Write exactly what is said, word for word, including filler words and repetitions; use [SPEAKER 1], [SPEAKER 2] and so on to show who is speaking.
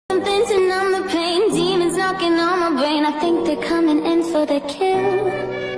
[SPEAKER 1] Something to numb the pain, demons knocking on my brain. I think they're coming in for the kill.